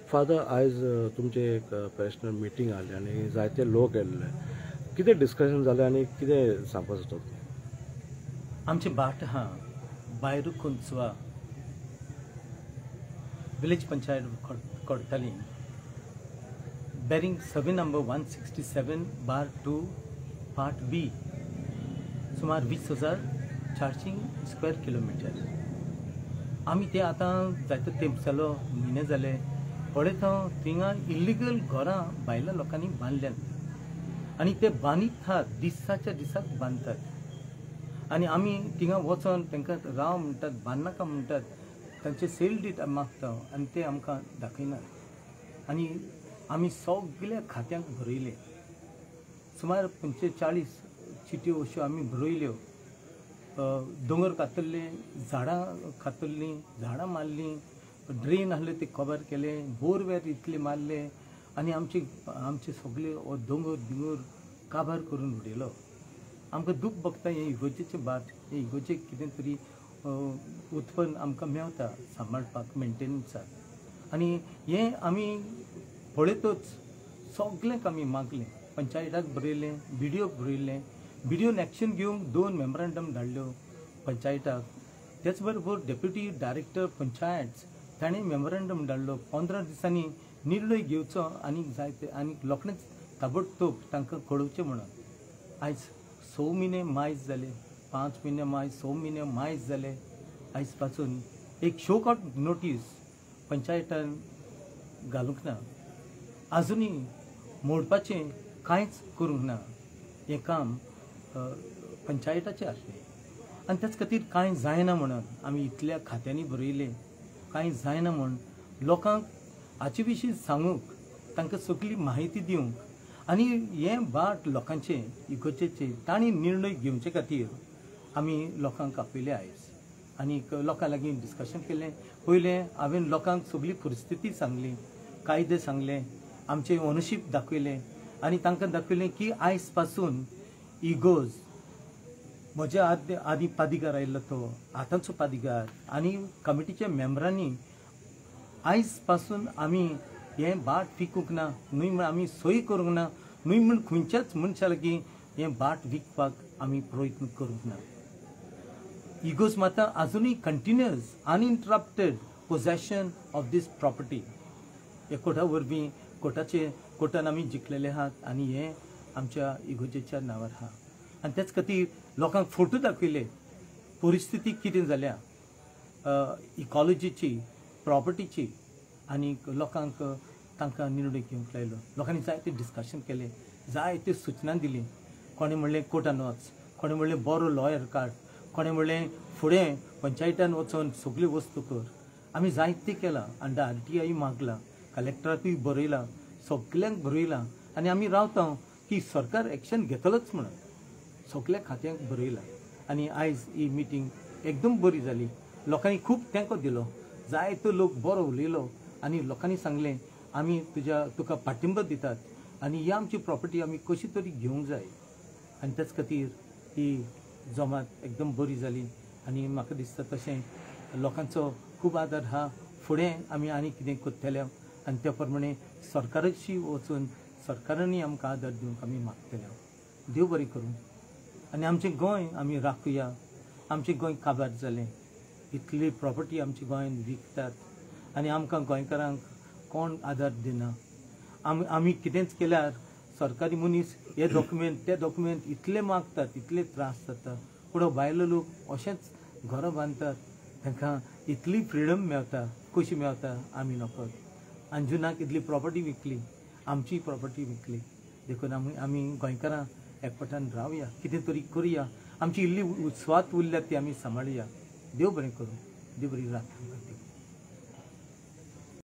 father आयज तुमचे एक पर्सनल मिटींग आली आनी जायते लोक येल्ले कितें डिस्कशन जालें आनी कितें सांगपाक सोदता आमचे बाट हा बायरू कुंचवा विलेज पंचायत कोडताली bearing survey number 167/2 part B सुमार 20,400 स्क्वेअर किलोमीटर आमी ते आतां जायतो तेंप जालो म्हयने जाले पळयता थिंगा इल्लिगल घरां भायल्या लोकांनी बांदल्यात आनी ते बांदीत आहात दिसाच्या दिसाक बांदतात आनी आमी थिंगा वचोन तांकां राव म्हणटात बांदनाका म्हणटात तांचे सेल डीट मागता आनी ते आमकां दाखयनात आनी आमी सगळ्या खात्यांक भरयले सुमार 45 चिट्यो अश्यो आमी बरयल्यो दोंगर कातरले झाडां कातरलीं झाडां मारलीं ड्रेन आहले ते कवर केले बोरवेल इतले मारले आनी आमचे सगळे दोंगर बिंगर काबार करून उडयलो आमकां दूख भोगता हे इगोजेचे बाट हे इगोजेक कितें तरी उत्पन्न आमकां मेळटा सांबाळपाक मेंटेनन्साक आनी हे आमी पळयतच सगळ्यांक आमी मागलें पंचायताक बरयलें BDOक बरयलें BDOन एक्शन घेवंक 2 मेमोरेंडम धाडल्यो पंचायताक तेच बरोबर डेप्युटी डायरेक्टर पंचायत ताणें मेमोरेंडम धाडलो 15 दिसांनी निर्णय घेवचो आनी जायते आनी लोकांनीच ताबडतोब तांकां कळोवचें म्हणून आयज 6 म्हयने मायज जाले 5 म्हयने मायज 6 म्हयने मायज जाले आयज पासून एक शोकआउट नोटीस पंचायतान घालूंक ना आजुनी मोडपाचें कांयच करूंक ना हें काम पंचायताचें आसलें आनी त्याच खातीर कांय जायना म्हणून आमी इतल्या खात्यांनी बरयलें कांय जायना म्हूण लोकांक हाचे विशीं सांगूंक तांकां सगळी म्हायती दिवंक आनी हें बाट लोकांचें इगोजेचें तांणी निर्णय घेवचे खातीर आमी लोकांक आपयले आयज आनी लोकां लागीं डिस्कशन केलें पयलें हांवें लोकांक सगळी परिस्थिती सांगली कायदे सांगले आमचें ओनरशीप दाखयलें आनी तांकां दाखयलें की आयज पासून इगोज म्हजे आदी पादिगार आयिल्लो तो आतांचो पादिगार आनी कमिटीच्या मेंबरांनी आयज पासून आमी हें बाट विकूंक ना न्हय म्हण आमी सय करूंक ना न्हय म्हण खंयच्याच मनशा लागीं हें बाट विकपाक आमी प्रयत्न करूंक ना इगोज मात आजुनूय continuous uninterrupted possession of this property हे कोर्टा वरवीं कोर्टान आमी जिखलेले आहात आनी हें आमच्या इगोजेच्या नांवार आहा आनी त्याच खातीर लोकांक फोटो दाखयले परिस्थिती कितें जाल्या इकॉलॉजीची प्रॉपर्टीची आनी लोकांक तांकां निर्णय घेवंक लायलो लोकांनी जायते डिस्कशन केलें जायत्यो सुचना दिली कोणें म्हणलें कोर्टान वच कोणें म्हणलें बरो लॉयर काड कोणें म्हणलें फुडें पंचायतान वचोन सगळी वस्तू कर आमी जायतें केलां आनी RTI मागला कलेक्टराकूय बरयलां सगळ्यांक बरयलां आनी आमी रावता की सरकार एक्शन घेतलोच म्हणून सगळ्या खात्यांक बरयलां आनी आयज ही मिटींग एकदम बरी जाली लोकांनी खूब तेंको दिलो जायतो लोक बरो उलयलो आनी लोकांनी सांगलें आमी तुका पाठिंबो दितात आनी ही आमची प्रॉपर्टी आमी कशी तरी घेवंक जाय आनी त्याच खातीर ही जमात एकदम बरी जाली आनी म्हाका दिसता तशें लोकांचो खूब आदार आहा फुडें आमी आनी कितें करतले आनी त्या प्रमाणे सरकाराची वचून सरकारांनी आमकां आदार दिवंक आमी मागतले देव बरें करूं आनी आमचें गोंय आमी राखुया आमचें गोंय काबार जालें इतली प्रॉपर्टी आमच्या गोंयांत विकतात आनी आमकां गोंयकारांक कोण आदार दिना आमी कितेंच केल्यार सरकारी मनीस हे डॉक्युमेंट ते डॉक्युमेंट इतले मागतात इतले त्रास जाता पूण भायले लोक अशेंच घरां बांदतात तांकां इतली फ्रिडम मेळटा कशी मेळटा आमी नकळत अंजुनाक इतली प्रॉपर्टी विकली आमची प्रॉपर्टी विकली देखून आमी गोंयकारां एकवटान रावया कितें तरी करुया आमची इल्ली स्वात उरल्या ती आमी सांबाळुया देव बरें करूं देव बरी राखण